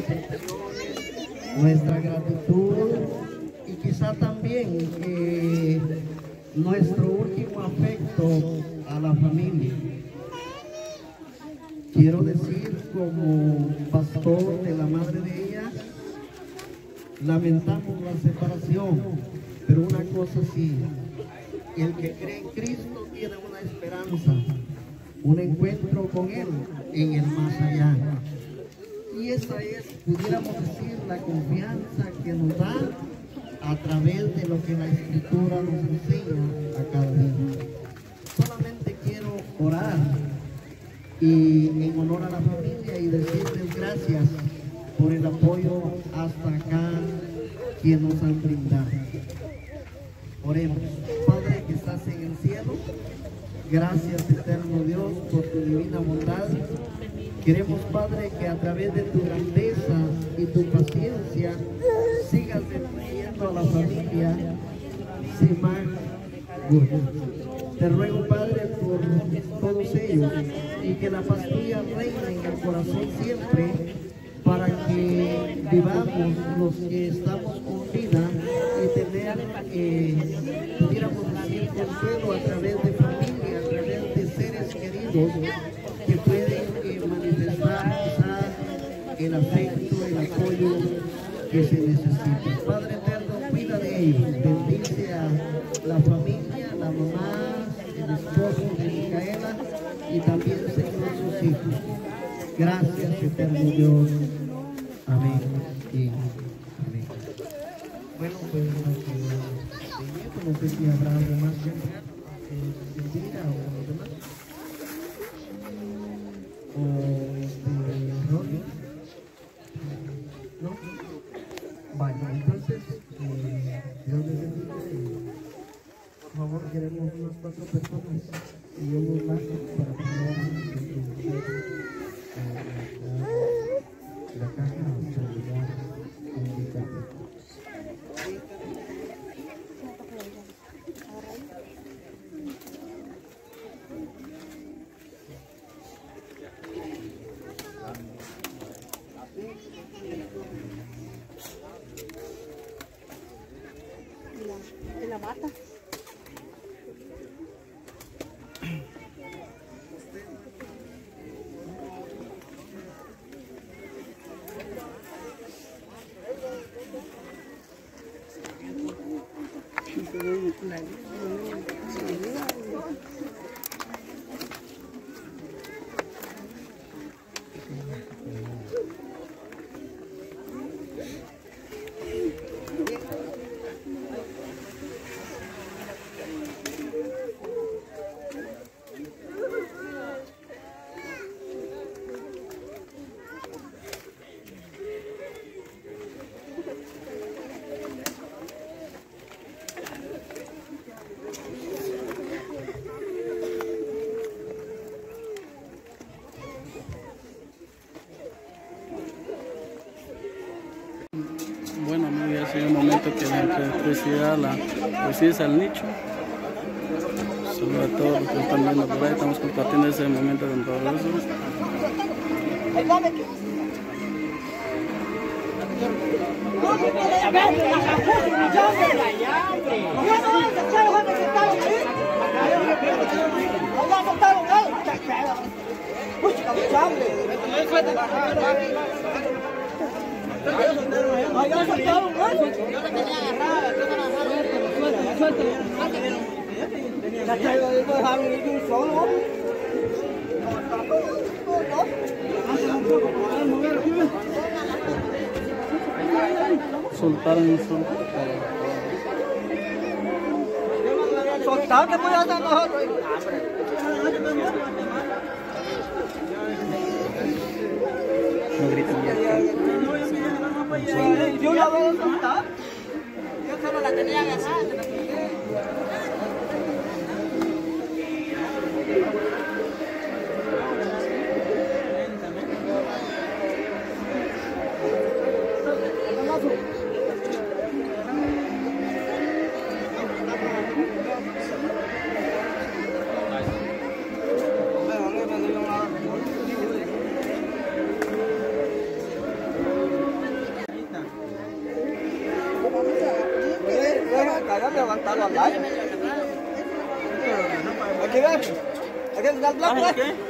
nuestra gratitud y quizá también nuestro último afecto a la familia. Quiero decir, como pastor de la madre de ella, lamentamos la separación, pero una cosa sí, el que cree en Cristo tiene una esperanza, un encuentro con Él en el más allá. Y esa es, pudiéramos decir, la confianza que nos da a través de lo que la Escritura nos enseña a cada día. Solamente quiero orar y en honor a la familia y decirles gracias por el apoyo hasta acá que nos han brindado. Oremos. Padre que estás en el cielo, gracias eterno Dios por tu divina bondad. Queremos, Padre, que a través de tu grandeza y tu paciencia sigas bendiciendo a la familia Simán. Te ruego, Padre, por todos ellos y que la paz tuya reine en el corazón siempre, para que vivamos los que estamos con vida y tener, pudiéramos decir, consuelo a través de familia, a través de seres queridos que pueden manifestar quizás el afecto, el apoyo que se necesita. Padre eterno, cuida de ellos, bendice a la familia, la mamá, el esposo de Micaela y también, Señor, sus hijos. Gracias, eterno Dios. Amén y amén. Bueno, pues no sé si habrá algo más que decir o los demás. O Rolly. ¿No? Vaya, entonces, Dios les bendiga y por favor queremos unas 4 personas y unos más para poner la caja para ayudar a invitar. De la mata. Bueno, amigos, ya ha sido el momento que la presida al nicho. Sobre todo los que están viendo por ahí, estamos compartiendo ese momento con todos eso. Soltaron eso. Soltar que puede hacer nosotros. No griten ya. Yo la voy a soltar. Yo solo la tenía agarrada. Aquí ven. Aquí está el bloque.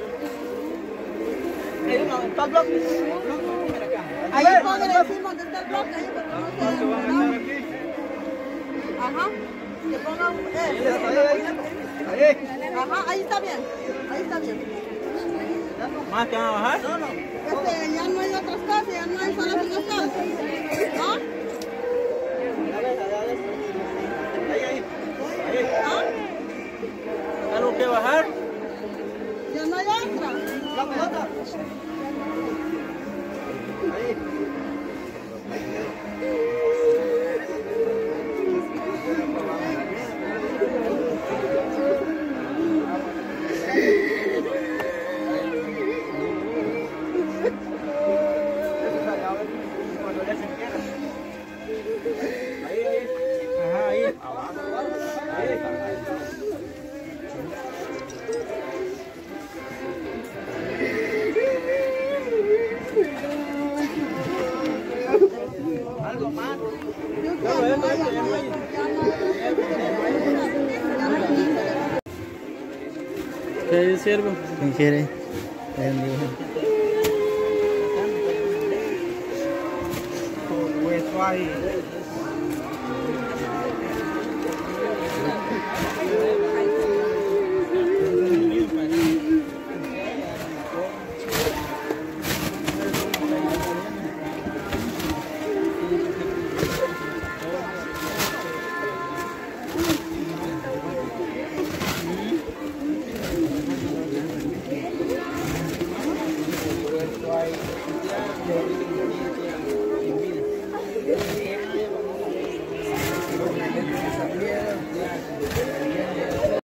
Está el bloque. Ahí pongan encima del bloque. Ajá. Que pongan Ajá, ahí está bien. Ahí está bien. ¿Más que van a bajar? No. Ya no hay otras cosas, ya no hay solo financiación. ¿Ah? ¿Ah? ¿Algo que bajar? Ya no hay otra. ¿Qué es, siervo? ¿Quién quiere? Hueso ahí.